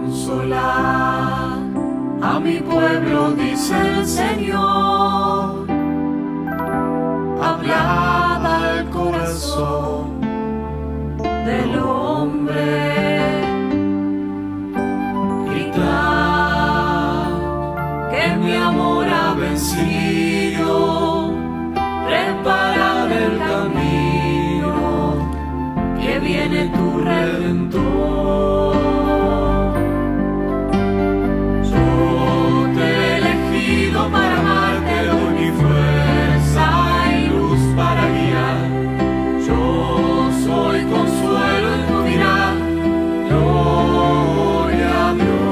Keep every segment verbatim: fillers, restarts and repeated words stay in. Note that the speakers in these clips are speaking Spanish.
Consolad a mi pueblo, dice el Señor. Hablad al corazón del hombre. Gritad que mi amor ha vencido. Preparad el camino, que viene tu Redentor. Yo te he elegido para amarte, doy mi fuerza y luz para guiar. Yo soy consuelo en tu mirar. Gloria a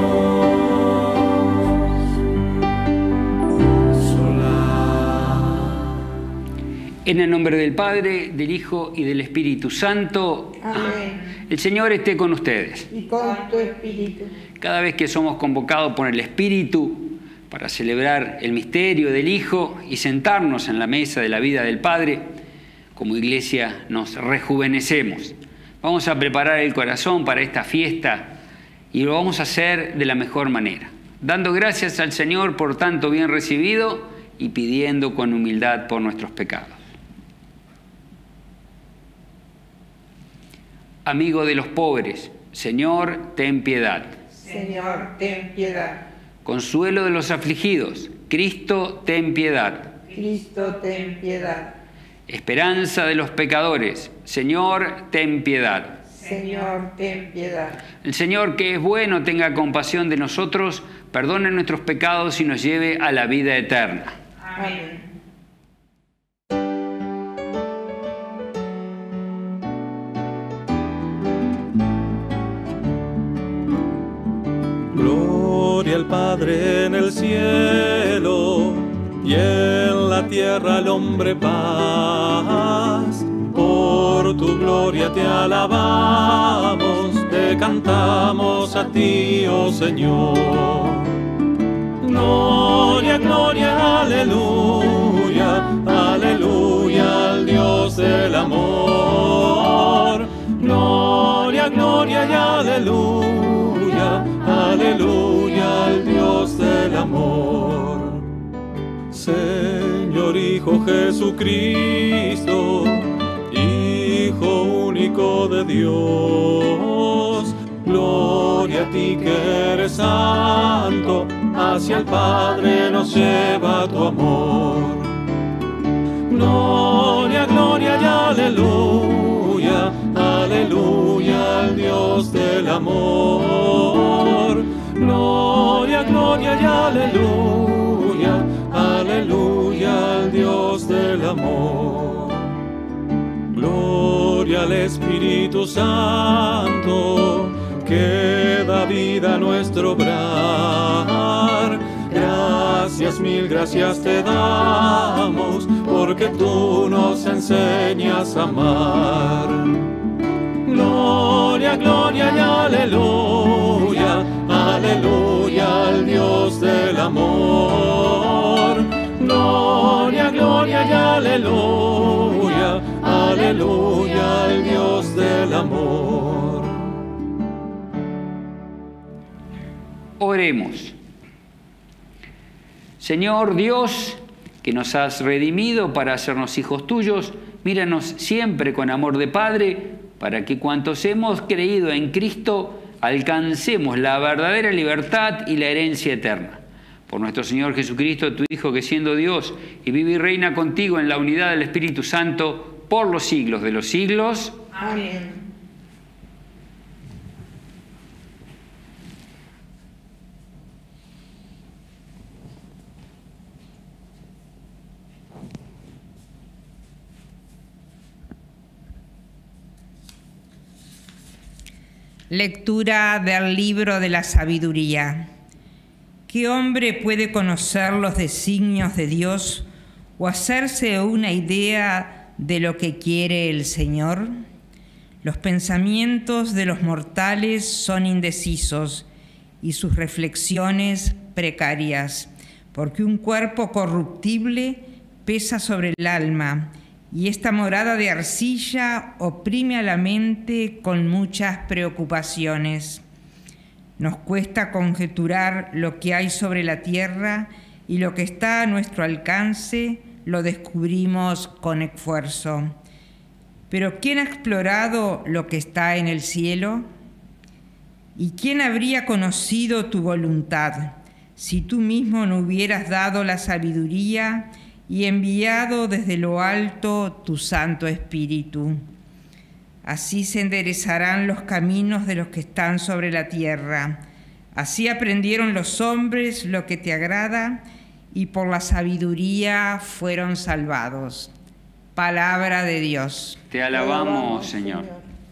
Dios. Consolar. En el nombre del Padre, del Hijo y del Espíritu Santo. Amén. El Señor esté con ustedes. Y con tu espíritu. Cada vez que somos convocados por el Espíritu para celebrar el misterio del Hijo y sentarnos en la mesa de la vida del Padre, como iglesia nos rejuvenecemos. Vamos a preparar el corazón para esta fiesta y lo vamos a hacer de la mejor manera, dando gracias al Señor por tanto bien recibido y pidiendo con humildad por nuestros pecados. Amigo de los pobres, Señor, ten piedad. Señor, ten piedad. Consuelo de los afligidos, Cristo, ten piedad. Cristo, ten piedad. Esperanza de los pecadores, Señor, ten piedad. Señor, ten piedad. El Señor, que es bueno, tenga compasión de nosotros, perdone nuestros pecados y nos lleve a la vida eterna. Amén. Gloria al Padre en el cielo y en la tierra al hombre paz. Por tu gloria te alabamos, te cantamos a ti, oh Señor. Gloria, gloria, aleluya, aleluya al Dios del amor. Gloria, gloria y aleluya, aleluya al Dios del amor. Señor Hijo Jesucristo, Hijo único de Dios, gloria a ti que eres santo, hacia el Padre nos lleva tu amor. Gloria, gloria y aleluya, aleluya al Dios del amor. Gloria, gloria y aleluya, aleluya al Dios del amor. Gloria al Espíritu Santo, que da vida a nuestro obrar. Gracias, mil gracias te damos, porque tú nos enseñas a amar. Gloria, gloria y aleluya, aleluya al Dios del amor. Gloria, gloria y aleluya, aleluya al Dios del amor. Oremos. Señor Dios, que nos has redimido para hacernos hijos tuyos, míranos siempre con amor de Padre, para que cuantos hemos creído en Cristo alcancemos la verdadera libertad y la herencia eterna. Por nuestro Señor Jesucristo, tu Hijo, que siendo Dios y vive y reina contigo en la unidad del Espíritu Santo, por los siglos de los siglos. Amén. Lectura del libro de la sabiduría. ¿Qué hombre puede conocer los designios de Dios o hacerse una idea de lo que quiere el Señor? Los pensamientos de los mortales son indecisos y sus reflexiones precarias, porque un cuerpo corruptible pesa sobre el alma y esta morada de arcilla oprime a la mente con muchas preocupaciones. Nos cuesta conjeturar lo que hay sobre la tierra y lo que está a nuestro alcance lo descubrimos con esfuerzo. Pero ¿quién ha explorado lo que está en el cielo? ¿Y quién habría conocido tu voluntad si tú mismo no hubieras dado la sabiduría y enviado desde lo alto tu Santo Espíritu? Así se enderezarán los caminos de los que están sobre la tierra. Así aprendieron los hombres lo que te agrada y por la sabiduría fueron salvados. Palabra de Dios. Te alabamos, Señor.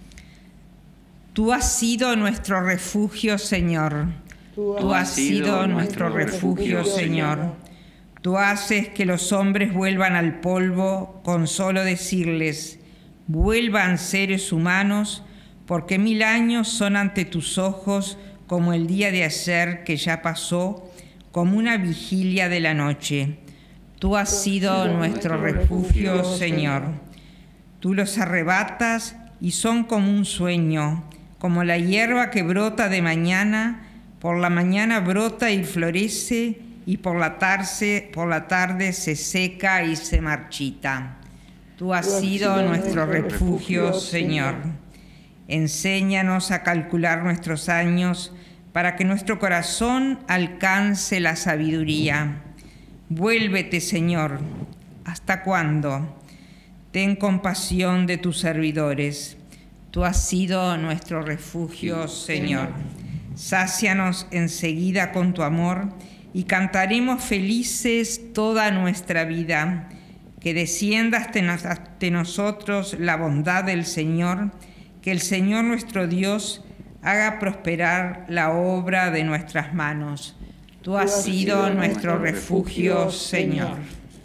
Tú has sido nuestro refugio, Señor. Tú has sido nuestro refugio, Señor. Tú haces que los hombres vuelvan al polvo con solo decirles: vuelvan seres humanos, porque mil años son ante tus ojos como el día de ayer que ya pasó, como una vigilia de la noche. Tú has sido nuestro refugio, Señor. Tú los arrebatas y son como un sueño, como la hierba que brota de mañana, por la mañana brota y florece, y por la tarde, por la tarde se seca y se marchita. Tú has sido nuestro refugio, Señor. Enséñanos a calcular nuestros años para que nuestro corazón alcance la sabiduría. Vuélvete, Señor. ¿Hasta cuándo? Ten compasión de tus servidores. Tú has sido nuestro refugio, Señor. Sácianos enseguida con tu amor y cantaremos felices toda nuestra vida. Que descienda hasta nosotros la bondad del Señor, que el Señor nuestro Dios haga prosperar la obra de nuestras manos. Tú has sido nuestro refugio, Señor.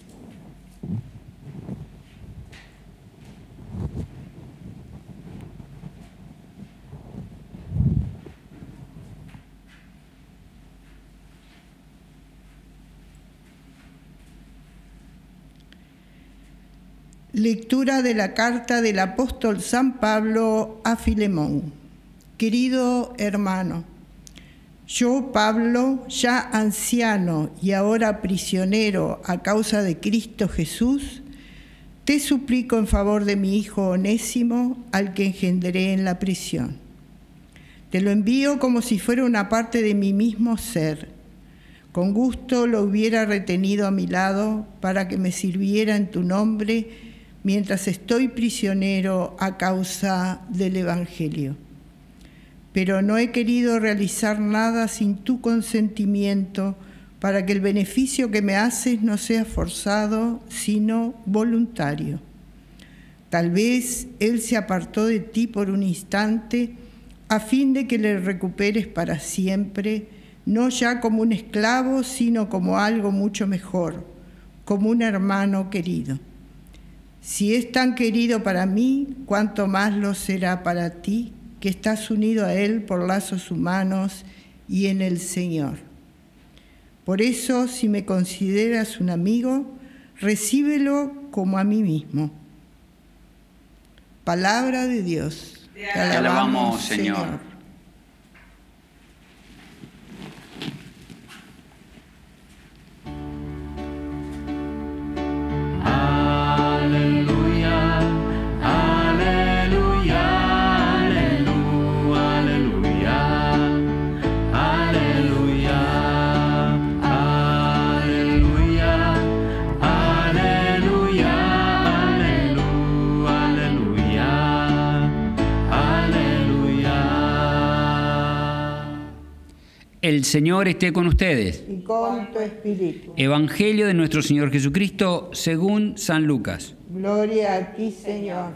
Lectura de la carta del apóstol San Pablo a Filemón. Querido hermano, yo, Pablo, ya anciano y ahora prisionero a causa de Cristo Jesús, te suplico en favor de mi hijo Onésimo, al que engendré en la prisión. Te lo envío como si fuera una parte de mi mismo ser. Con gusto lo hubiera retenido a mi lado para que me sirviera en tu nombre mientras estoy prisionero a causa del Evangelio. Pero no he querido realizar nada sin tu consentimiento para que el beneficio que me haces no sea forzado, sino voluntario. Tal vez él se apartó de ti por un instante a fin de que le recuperes para siempre, no ya como un esclavo, sino como algo mucho mejor, como un hermano querido. Si es tan querido para mí, cuánto más lo será para ti, que estás unido a él por lazos humanos y en el Señor. Por eso, si me consideras un amigo, recíbelo como a mí mismo. Palabra de Dios. Te alabamos, Te alabamos Señor. Señor. El Señor esté con ustedes. Y con tu espíritu. Evangelio de nuestro Señor Jesucristo según San Lucas. Gloria a ti, Señor.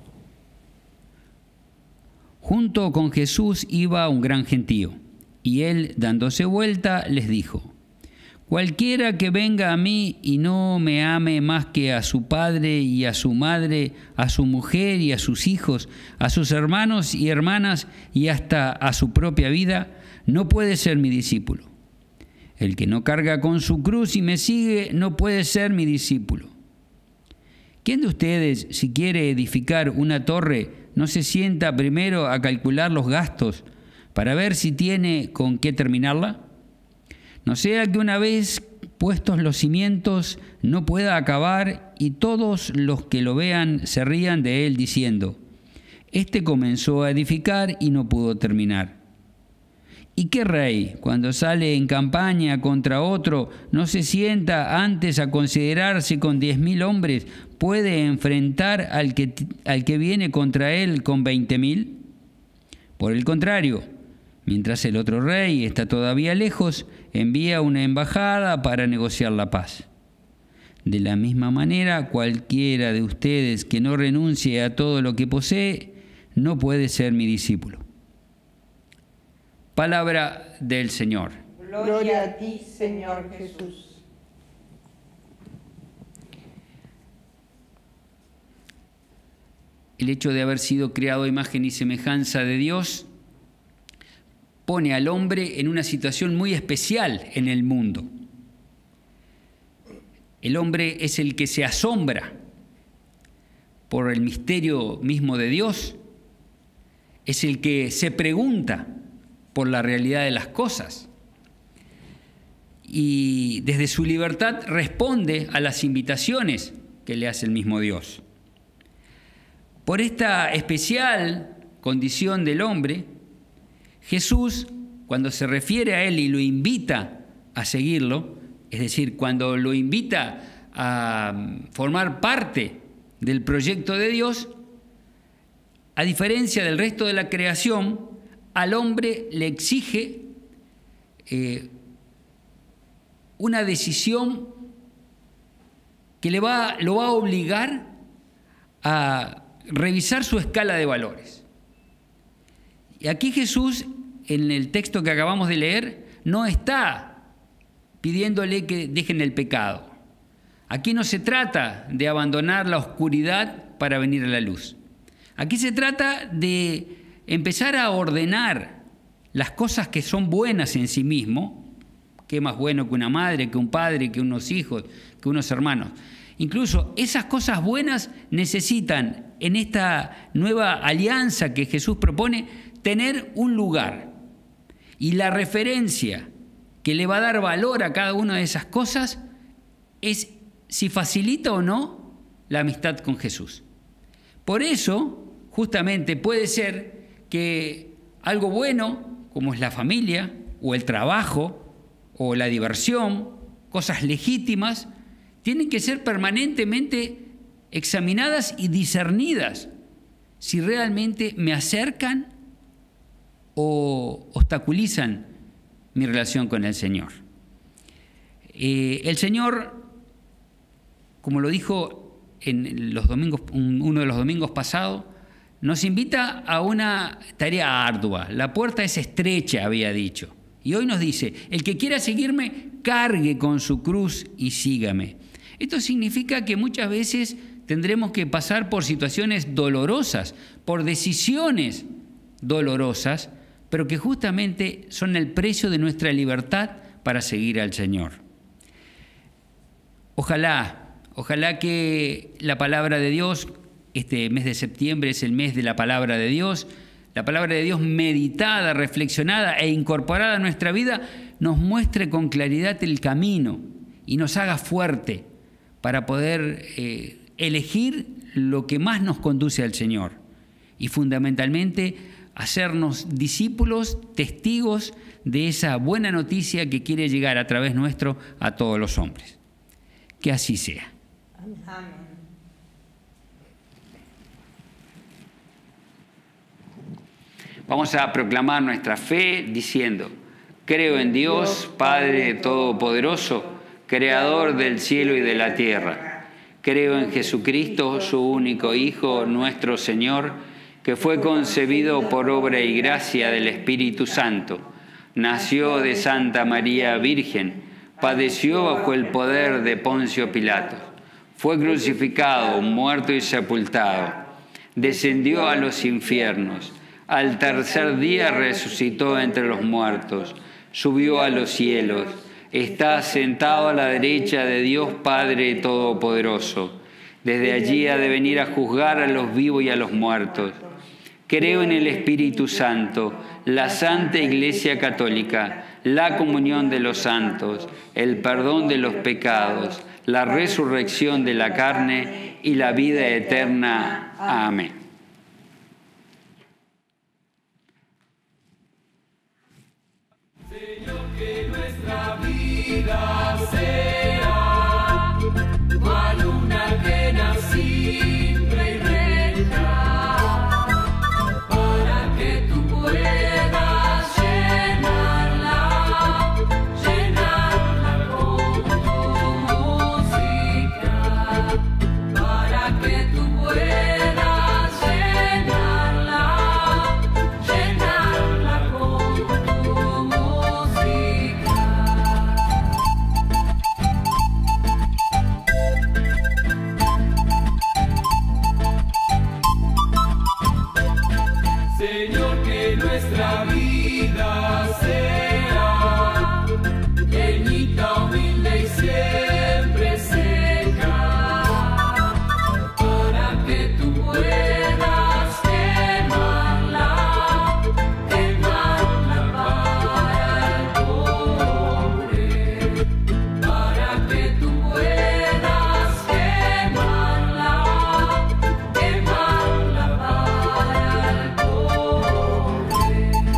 Junto con Jesús iba un gran gentío, y él, dándose vuelta, les dijo: cualquiera que venga a mí y no me ame más que a su padre y a su madre, a su mujer y a sus hijos, a sus hermanos y hermanas y hasta a su propia vida, no puede ser mi discípulo. El que no carga con su cruz y me sigue no puede ser mi discípulo. ¿Quién de ustedes, si quiere edificar una torre, no se sienta primero a calcular los gastos para ver si tiene con qué terminarla? No sea que una vez puestos los cimientos no pueda acabar y todos los que lo vean se rían de él diciendo: este comenzó a edificar y no pudo terminar. ¿Y qué rey, cuando sale en campaña contra otro, no se sienta antes a considerar si con diez mil hombres puede enfrentar al que, al que viene contra él con veinte mil? Por el contrario, mientras el otro rey está todavía lejos, envía una embajada para negociar la paz. De la misma manera, cualquiera de ustedes que no renuncie a todo lo que posee, no puede ser mi discípulo. Palabra del Señor. Gloria a ti, Señor Jesús. El hecho de haber sido creado a imagen y semejanza de Dios pone al hombre en una situación muy especial en el mundo. El hombre es el que se asombra por el misterio mismo de Dios, es el que se pregunta por la realidad de las cosas y desde su libertad responde a las invitaciones que le hace el mismo Dios. Por esta especial condición del hombre, Jesús, cuando se refiere a él y lo invita a seguirlo, es decir, cuando lo invita a formar parte del proyecto de Dios, a diferencia del resto de la creación, al hombre le exige eh, una decisión que le va, lo va a obligar a revisar su escala de valores. Y aquí Jesús, en el texto que acabamos de leer, no está pidiéndole que dejen el pecado. Aquí no se trata de abandonar la oscuridad para venir a la luz. Aquí se trata de empezar a ordenar las cosas que son buenas en sí mismo. ¿Qué más bueno que una madre, que un padre, que unos hijos, que unos hermanos? Incluso esas cosas buenas necesitan, en esta nueva alianza que Jesús propone, tener un lugar. Y la referencia que le va a dar valor a cada una de esas cosas es si facilita o no la amistad con Jesús. Por eso, justamente, puede ser que algo bueno, como es la familia, o el trabajo, o la diversión, cosas legítimas, tienen que ser permanentemente examinadas y discernidas si realmente me acercan o obstaculizan mi relación con el Señor. Eh, el Señor, como lo dijo en los domingos, uno de los domingos pasados, nos invita a una tarea ardua. La puerta es estrecha, había dicho. Y hoy nos dice: el que quiera seguirme, cargue con su cruz y sígame. Esto significa que muchas veces tendremos que pasar por situaciones dolorosas, por decisiones dolorosas, pero que justamente son el precio de nuestra libertad para seguir al Señor. Ojalá, ojalá que la palabra de Dios, este mes de septiembre es el mes de la palabra de Dios, la palabra de Dios meditada, reflexionada e incorporada a nuestra vida, nos muestre con claridad el camino y nos haga fuerte para poder eh, elegir lo que más nos conduce al Señor y fundamentalmente hacernos discípulos, testigos de esa buena noticia que quiere llegar a través nuestro a todos los hombres. Que así sea. Amén. Vamos a proclamar nuestra fe diciendo: creo en Dios, Padre Todopoderoso, Creador del cielo y de la tierra. Creo en Jesucristo, su único Hijo, nuestro Señor, que fue concebido por obra y gracia del Espíritu Santo. Nació de Santa María Virgen, padeció bajo el poder de Poncio Pilato. Fue crucificado, muerto y sepultado. Descendió a los infiernos. Al tercer día resucitó entre los muertos. Subió a los cielos. Está sentado a la derecha de Dios Padre Todopoderoso. Desde allí ha de venir a juzgar a los vivos y a los muertos. Creo en el Espíritu Santo, la Santa Iglesia Católica, la comunión de los santos, el perdón de los pecados, la resurrección de la carne y la vida eterna. Amén. Señor, que nuestra vida sea cual una pena simple y recta, para que tú puedas llenarla, llenarla con tu música, para que tú puedas llenarla, llenarla con tu música. Señor, que nuestra vida sea llenita, humilde y siempre seca, para que tú puedas quemarla, quemarla para el pobre, para que tú puedas quemarla, quemarla para el pobre.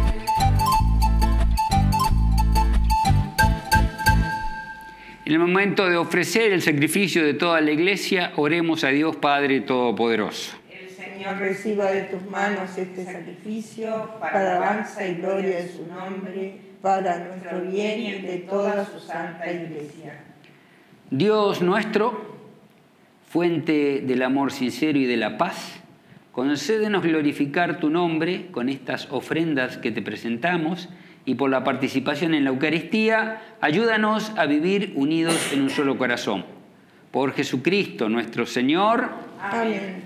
En el momento de ofrecer el sacrificio de toda la Iglesia, oremos a Dios Padre Todopoderoso. El Señor reciba de tus manos este sacrificio para alabanza y gloria de su nombre, para nuestro bien y el de toda su santa Iglesia. Dios nuestro, fuente del amor sincero y de la paz, concédenos glorificar tu nombre con estas ofrendas que te presentamos y por la participación en la Eucaristía, ayúdanos a vivir unidos en un solo corazón. Por Jesucristo nuestro Señor. Amén.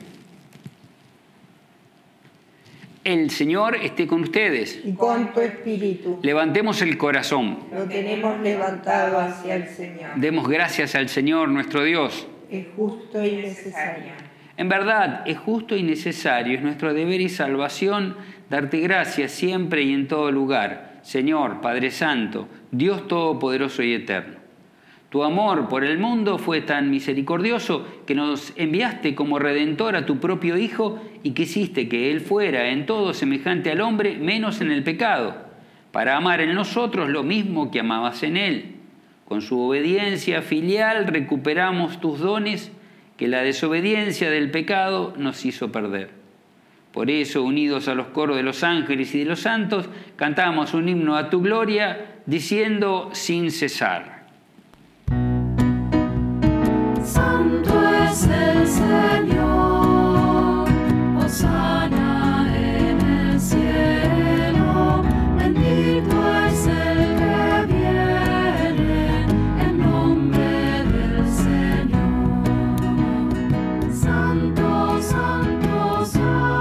El Señor esté con ustedes. Y con tu espíritu. Levantemos el corazón. Lo tenemos levantado hacia el Señor. Demos gracias al Señor nuestro Dios. Es justo y necesario. En verdad, es justo y necesario, es nuestro deber y salvación darte gracias siempre y en todo lugar, Señor, Padre Santo, Dios Todopoderoso y Eterno. Tu amor por el mundo fue tan misericordioso que nos enviaste como Redentor a tu propio Hijo y quisiste que Él fuera en todo semejante al hombre, menos en el pecado, para amar en nosotros lo mismo que amabas en Él. Con su obediencia filial recuperamos tus dones que la desobediencia del pecado nos hizo perder. Por eso, unidos a los coros de los ángeles y de los santos, cantamos un himno a tu gloria, diciendo sin cesar. Santo es el Señor, hosana en el cielo, bendito es el que viene en nombre del Señor. Santo, santo, santo.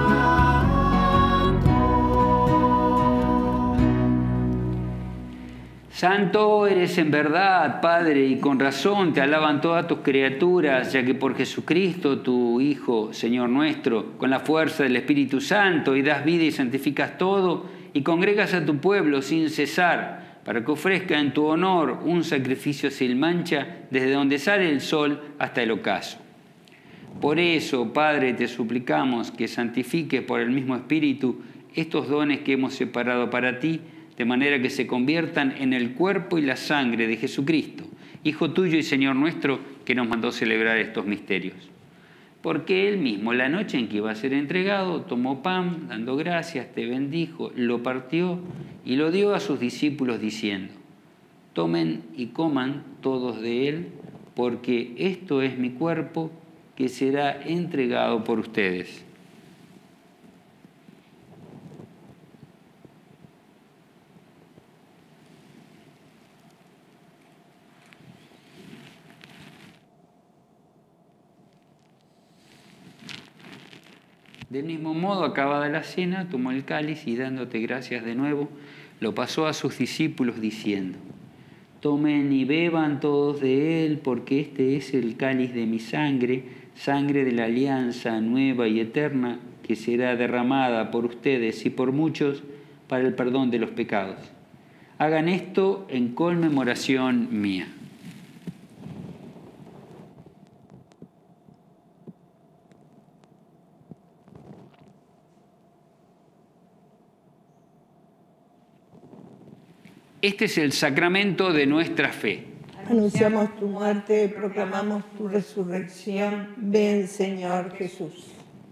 Santo eres en verdad, Padre, y con razón te alaban todas tus criaturas, ya que por Jesucristo, tu Hijo, Señor nuestro, con la fuerza del Espíritu Santo, y das vida y santificas todo, y congregas a tu pueblo sin cesar, para que ofrezca en tu honor un sacrificio sin mancha, desde donde sale el sol hasta el ocaso. Por eso, Padre, te suplicamos que santifiques por el mismo Espíritu estos dones que hemos separado para ti, de manera que se conviertan en el cuerpo y la sangre de Jesucristo, Hijo tuyo y Señor nuestro, que nos mandó celebrar estos misterios. Porque Él mismo, la noche en que iba a ser entregado, tomó pan, dando gracias, te bendijo, lo partió y lo dio a sus discípulos diciendo: tomen y coman todos de él, porque esto es mi cuerpo que será entregado por ustedes. Del mismo modo, acabada la cena, tomó el cáliz y dándote gracias de nuevo, lo pasó a sus discípulos diciendo: tomen y beban todos de él, porque este es el cáliz de mi sangre, sangre de la alianza nueva y eterna, que será derramada por ustedes y por muchos para el perdón de los pecados. Hagan esto en conmemoración mía. Este es el sacramento de nuestra fe. Anunciamos tu muerte, proclamamos tu resurrección. Ven, Señor Jesús.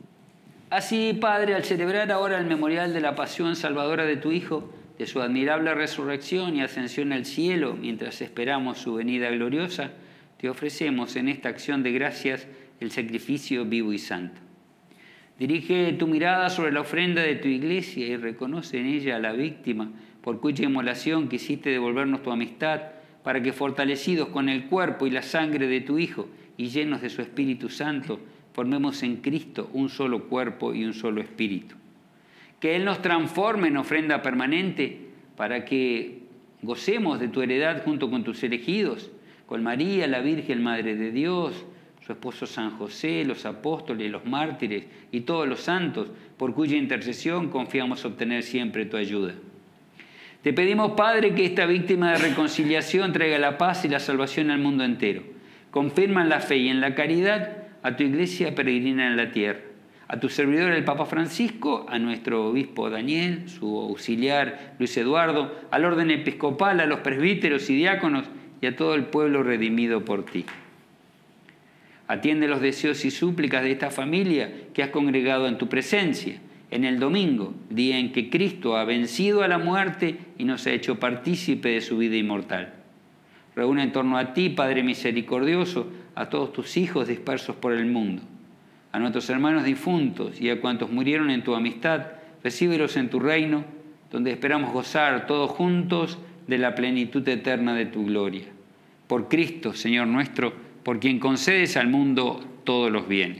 Así, Padre, al celebrar ahora el memorial de la pasión salvadora de tu Hijo, de su admirable resurrección y ascensión al cielo, mientras esperamos su venida gloriosa, te ofrecemos en esta acción de gracias el sacrificio vivo y santo. Dirige tu mirada sobre la ofrenda de tu iglesia y reconoce en ella a la víctima, por cuya inmolación quisiste devolvernos tu amistad, para que fortalecidos con el cuerpo y la sangre de tu Hijo y llenos de su Espíritu Santo, formemos en Cristo un solo cuerpo y un solo espíritu. Que Él nos transforme en ofrenda permanente para que gocemos de tu heredad junto con tus elegidos, con María, la Virgen Madre de Dios, su esposo San José, los apóstoles, los mártires y todos los santos, por cuya intercesión confiamos obtener siempre tu ayuda. Te pedimos, Padre, que esta víctima de reconciliación traiga la paz y la salvación al mundo entero. Confirma en la fe y en la caridad a tu iglesia peregrina en la tierra, a tu servidor el Papa Francisco, a nuestro obispo Daniel, su auxiliar Luis Eduardo, al orden episcopal, a los presbíteros y diáconos y a todo el pueblo redimido por ti. Atiende los deseos y súplicas de esta familia que has congregado en tu presencia, en el domingo, día en que Cristo ha vencido a la muerte y nos ha hecho partícipe de su vida inmortal. Reúne en torno a ti, Padre misericordioso, a todos tus hijos dispersos por el mundo, a nuestros hermanos difuntos y a cuantos murieron en tu amistad, recíbelos en tu reino, donde esperamos gozar todos juntos de la plenitud eterna de tu gloria. Por Cristo, Señor nuestro, por quien concedes al mundo todos los bienes.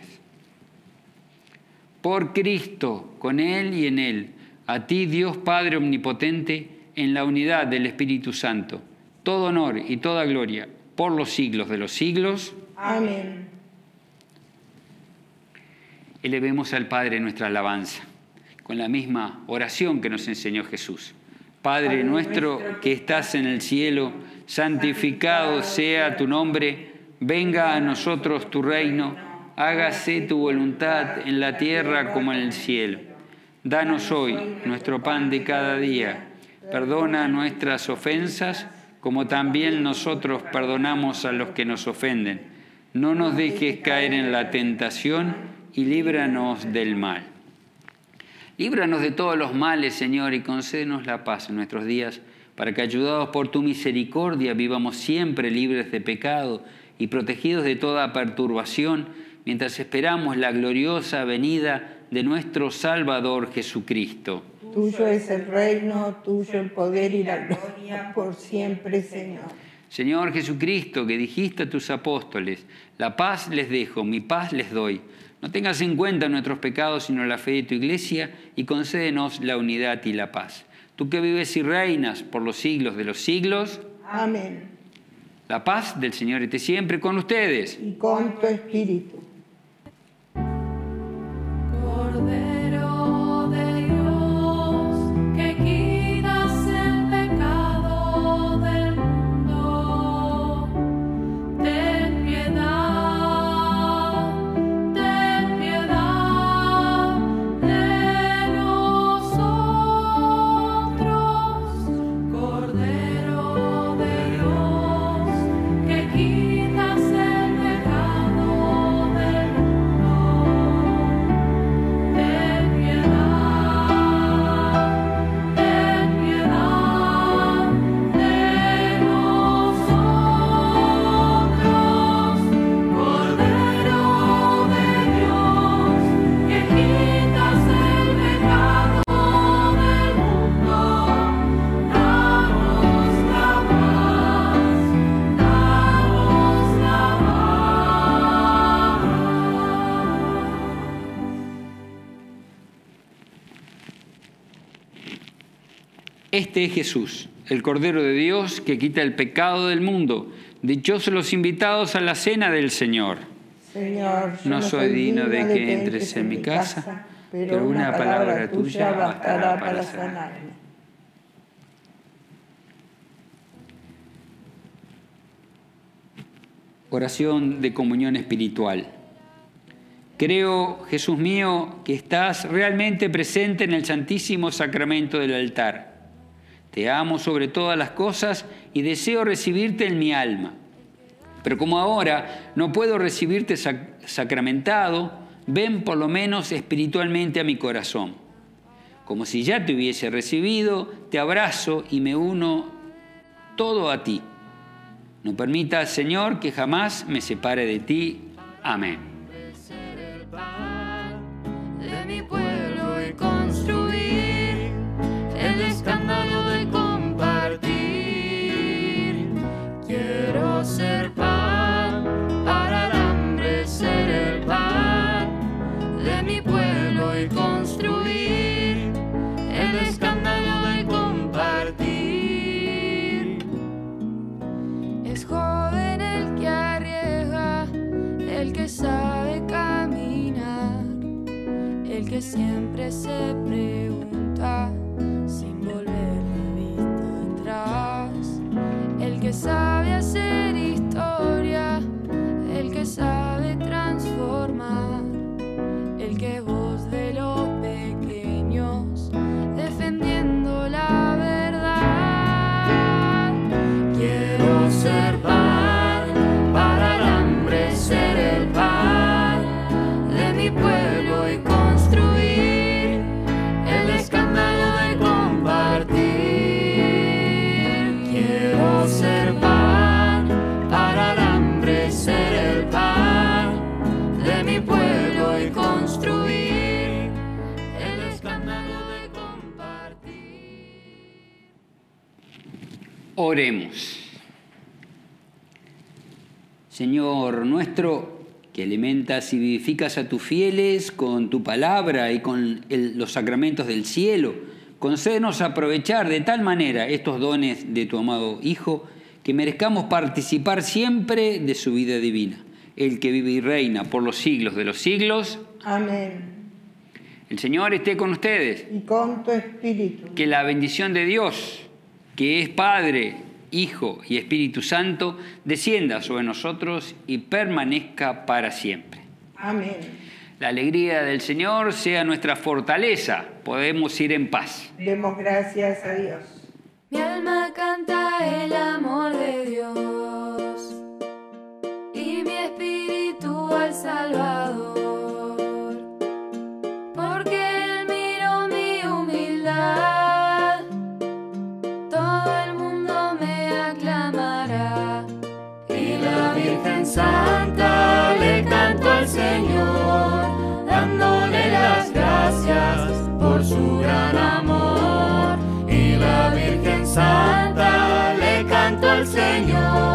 Por Cristo, con Él y en Él, a ti, Dios Padre Omnipotente, en la unidad del Espíritu Santo, todo honor y toda gloria, por los siglos de los siglos. Amén. Elevemos al Padre nuestra alabanza, con la misma oración que nos enseñó Jesús. Padre nuestro que estás en el cielo, santificado sea tu nombre, venga a nosotros tu reino, hágase tu voluntad en la tierra como en el cielo. Danos hoy nuestro pan de cada día, perdona nuestras ofensas, como también nosotros perdonamos a los que nos ofenden. No nos dejes caer en la tentación y líbranos del mal. Líbranos de todos los males, Señor, y concédenos la paz en nuestros días, para que, ayudados por tu misericordia, vivamos siempre libres de pecado y protegidos de toda perturbación, mientras esperamos la gloriosa venida de nuestro Salvador Jesucristo. Tuyo es el reino, tuyo el poder y la gloria por siempre, Señor. Señor Jesucristo, que dijiste a tus apóstoles, la paz les dejo, mi paz les doy. No tengas en cuenta nuestros pecados, sino la fe de tu iglesia, y concédenos la unidad y la paz. Tú que vives y reinas por los siglos de los siglos. Amén. La paz del Señor esté siempre con ustedes. Y con tu espíritu. Cordero de Dios, que quitas el pecado del mundo, ten piedad, ten piedad de nosotros. Cordero de Dios, que quitas el pecado del mundo, ten piedad, ten piedad de nosotros. Cordero de Dios, que quitas el pecado del mundo, danos la paz, danos la paz. Este es Jesús, el Cordero de Dios que quita el pecado del mundo. Dichosos los invitados a la cena del Señor. Señor, yo no soy digno de que entres en mi casa, pero una palabra tuya bastará para sanarme. Oración de comunión espiritual. Creo, Jesús mío, que estás realmente presente en el Santísimo Sacramento del altar. Te amo sobre todas las cosas y deseo recibirte en mi alma. Pero como ahora no puedo recibirte sac- sacramentado, ven por lo menos espiritualmente a mi corazón. Como si ya te hubiese recibido, te abrazo y me uno todo a ti. No permitas, Señor, que jamás me separe de ti. Amén. De mi pueblo y construir el escándalo de compartir. Quiero ser pan para el hambre, ser el pan de mi pueblo y construir el escándalo de compartir. Es joven el que arriesga, el que sabe caminar, el que siempre se pregunta sin volver la vista atrás, el que sabe hacer historia, el que sabe transformar, el que es voz de los pequeños defendiendo la verdad. Quiero ser pan para el hambre, ser el pan de mi pueblo y construir el escándalo de compartir. Quiero ser pan para el hambre, ser el pan de mi pueblo y construir el escándalo de compartir. Oremos. Señor nuestro, que alimentas y vivificas a tus fieles con tu palabra y con el- los sacramentos del cielo, concédenos aprovechar de tal manera estos dones de tu amado Hijo, que merezcamos participar siempre de su vida divina, el que vive y reina por los siglos de los siglos. Amén. El Señor esté con ustedes. Y con tu espíritu. Que la bendición de Dios, que es Padre, Hijo y Espíritu Santo, descienda sobre nosotros y permanezca para siempre. Amén. La alegría del Señor sea nuestra fortaleza. Podemos ir en paz. Demos gracias a Dios. Mi alma canta el amor de Dios y mi espíritu al Salvador, porque Él miró mi humildad, todo el mundo me aclamará. Y la Virgen Santa le cantó al Señor, dándole las gracias por su gran amor. Y la Virgen Santa le cantó al Señor,